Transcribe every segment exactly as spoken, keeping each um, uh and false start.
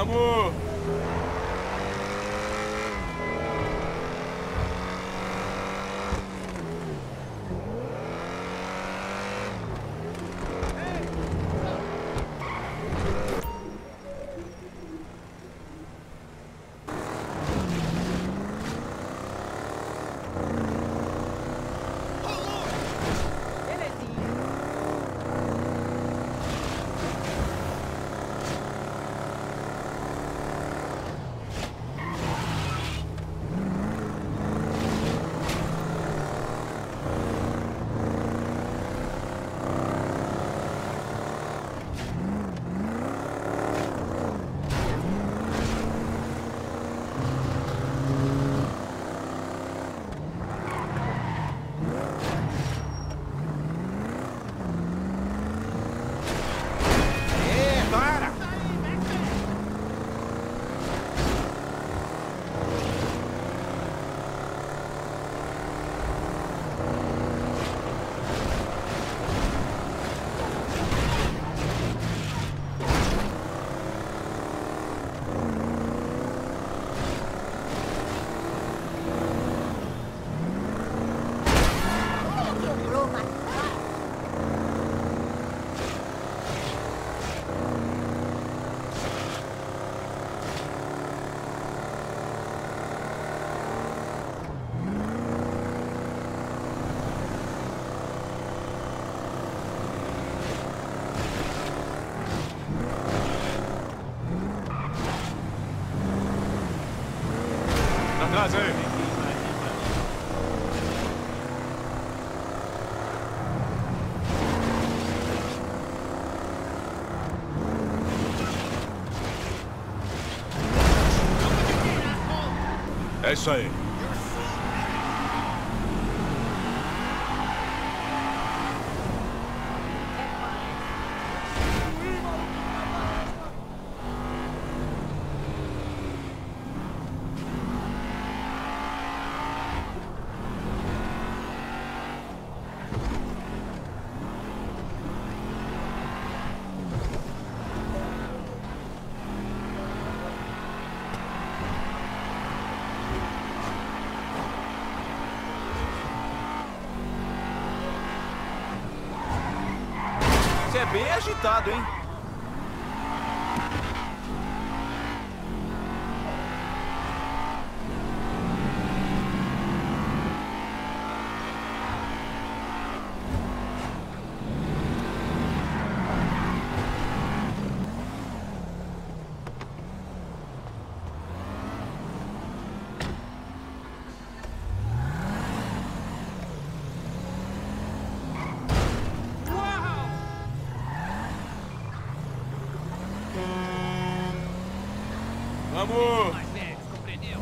Vamos! Atrás aí! É isso aí. Você é bem agitado, hein? Vamos! Mais velhos, compreendeu?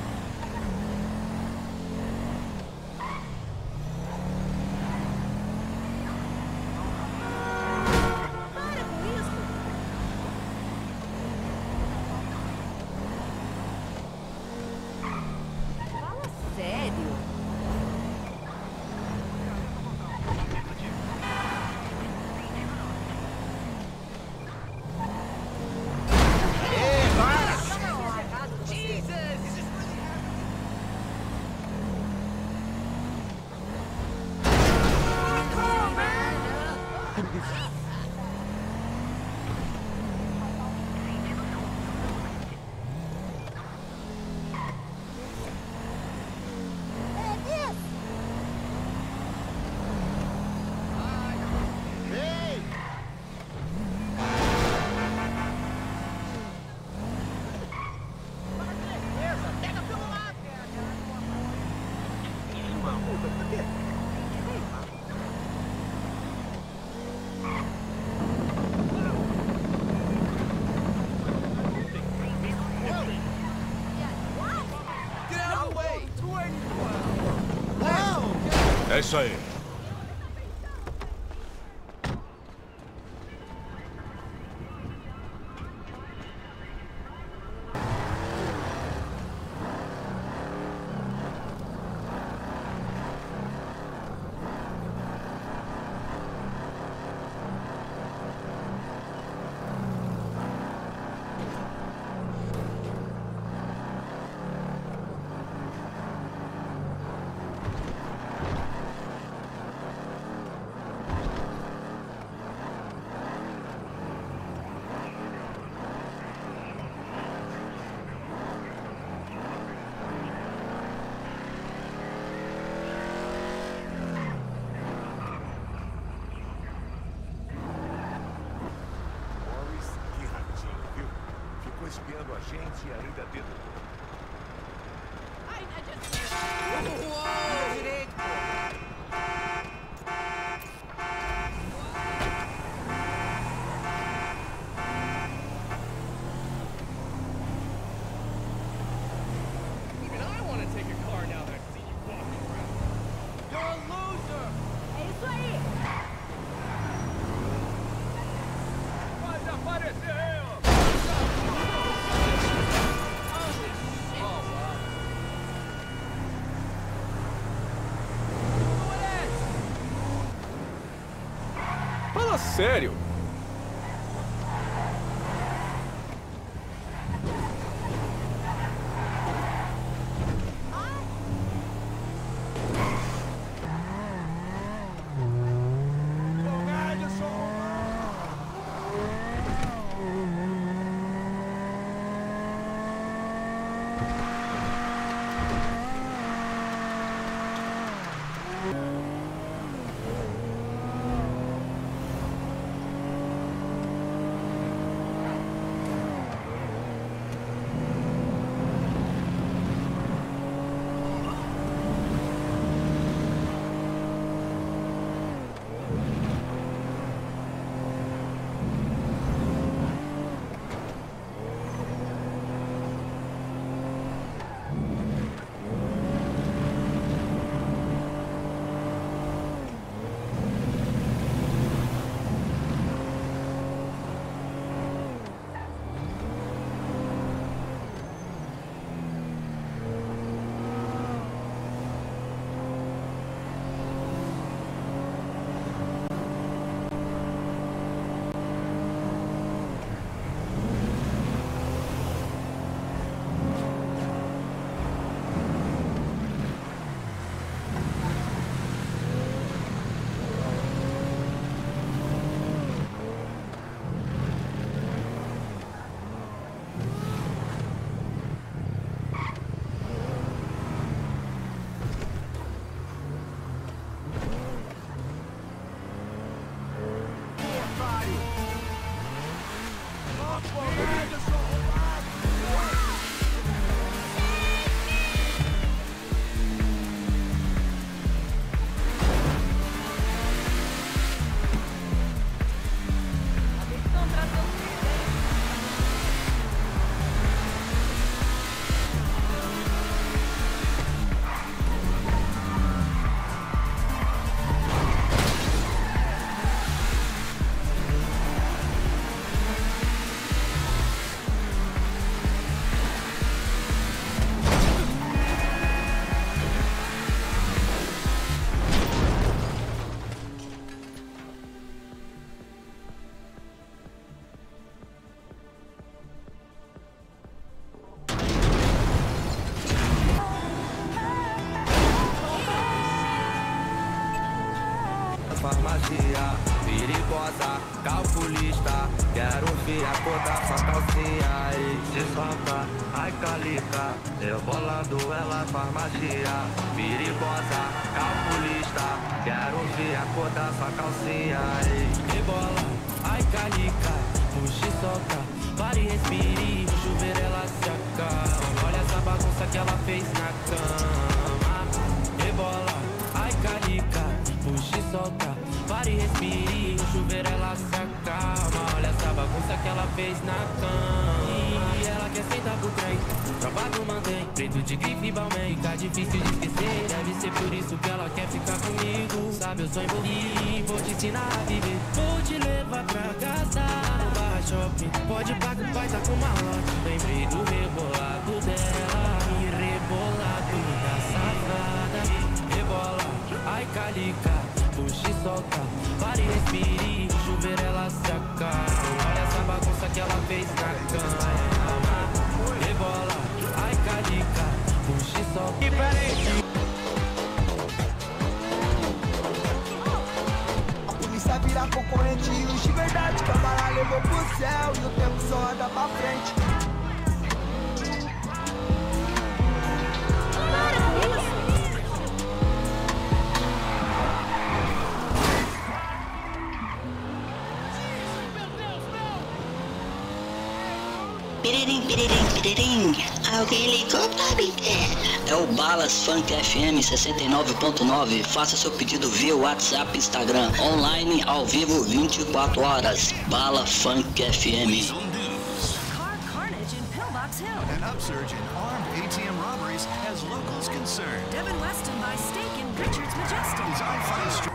Para com isso! Fala sério! É isso aí. gente ainda tenta. Ai, não adianta. Uou, direito, pô. É isso aí. Pode aparecer aí, ó. Fala sério. Farmácia perigosa, calculista. Quero ver a cor da sua calcinha e se solta, ai calica. Rebolando ela, farmácia perigosa, calculista. Quero ver a cor da sua calcinha e rebola, ai calica. Puxa e solta, pare e respire, o chuveiro ela se acalma. Olha essa bagunça que ela fez na cama. Rebola, ai calica. Puxa e solta, pare e respire, o chuveiro ela se acalma. Olha essa bagunça que ela fez na cama. E ela quer sentar pro trem, tropa do mantém, preto de grife e balmain. Tá difícil de esquecer, deve ser por isso que ela quer ficar comigo. Sabe, eu sou envolvido, vou te ensinar a viver. Vou te levar pra gastar no Barra Shopping. Pode pagar que o pai tá com malote. Lembrei do rebolado dela, e rebolado da safada. Rebola, ai calica, puxa e solta, pare e respire, o chuveiro ela se acalma. Olha essa bagunça que ela fez na cama. Rebola, ai calica, puxa e solta. E peraí. A polícia vira concorrente e os de verdade. Câmara levou pro céu e o tempo só anda pra frente. Piririm, piririm, Tiririm, alguém ligou pra mim? É o Balas Funk F M sessenta e nove ponto nove. Faça seu pedido via WhatsApp, Instagram, online, ao vivo, vinte e quatro horas. Bala Funk F M. Car carnage in Pillbox Hill. An upsurge in armed A T M robberies has locals concerned. Devin Weston buys steak in Richard's Majestic. His I five str-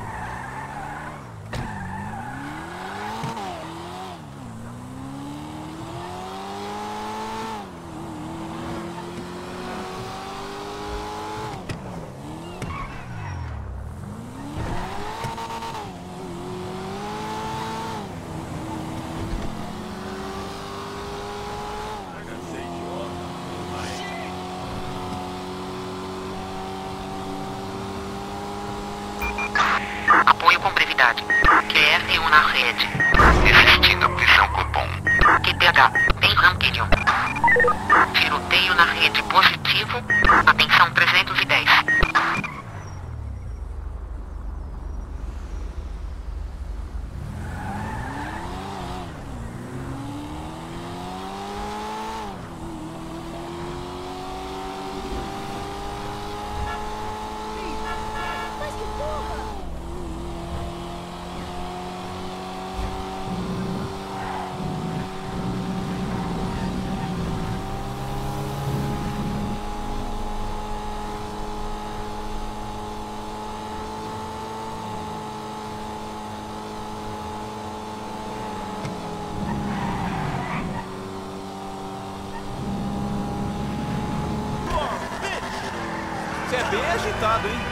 Apoio com brevidade. Q R um na rede. Existindo prisão cupom. Q P H. Bem Rampilho. Tiroteio na rede positivo. Atenção trezentos e dez. Você é bem agitado, hein?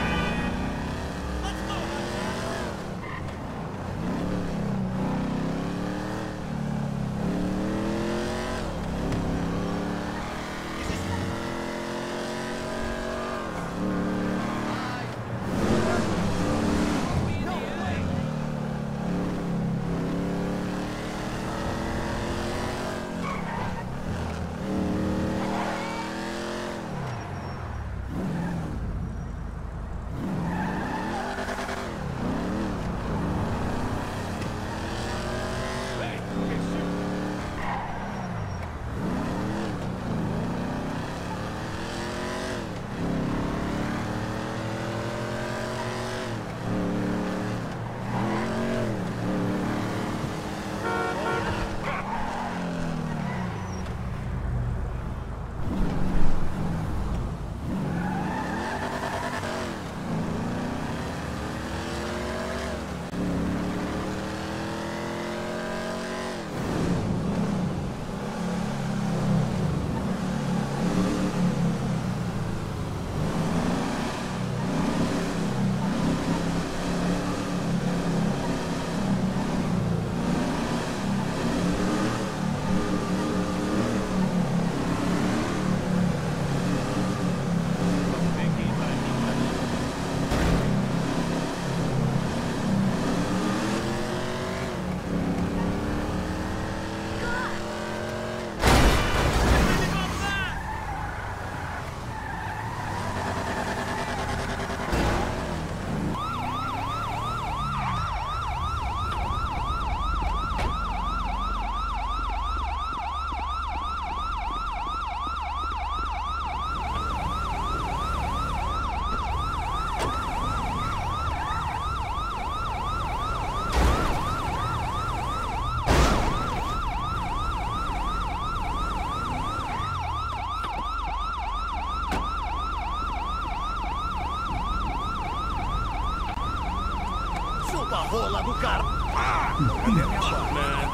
Chupa a rola do cara! Ah, cadê a minha bola?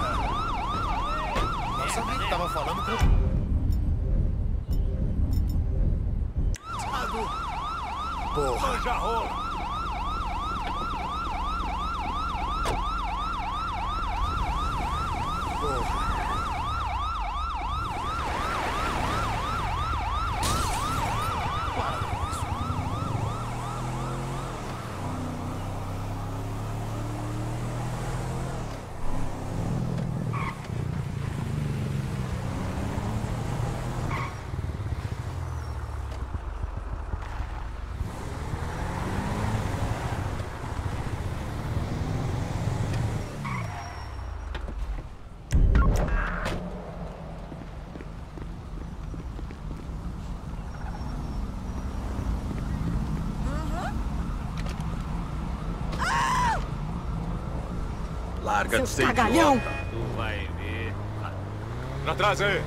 Nossa, alguém tava falando com... Thiago! Porra! Manja rola! Porra! Larga Seu de ser cagalhão. idiota. Tu vai ver. Pra trás aí.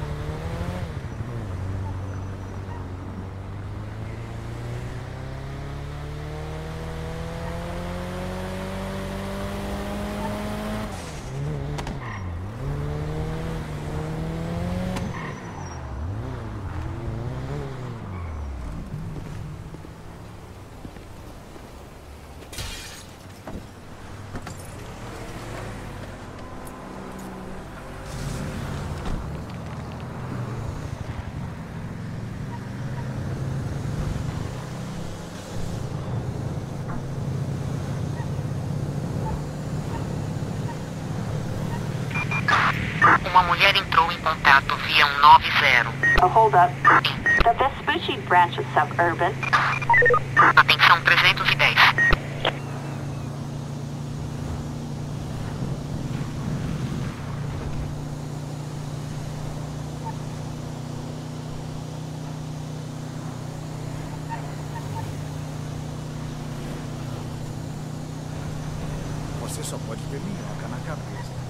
Uma mulher entrou em contato via um nove zero. Oh, hold up. The Vespucci branch of Suburban. Atenção trezentos e dez. Você só pode ter minhoca na cabeça.